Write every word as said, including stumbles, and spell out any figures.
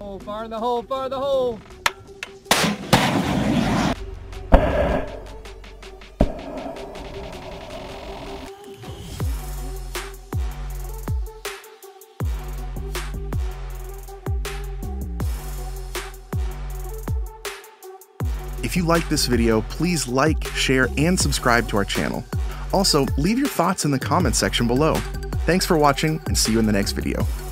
hole, fire in the hole, fire in the hole. If you like this video, please like, share, and subscribe to our channel. Also, leave your thoughts in the comments section below. Thanks for watching, and see you in the next video.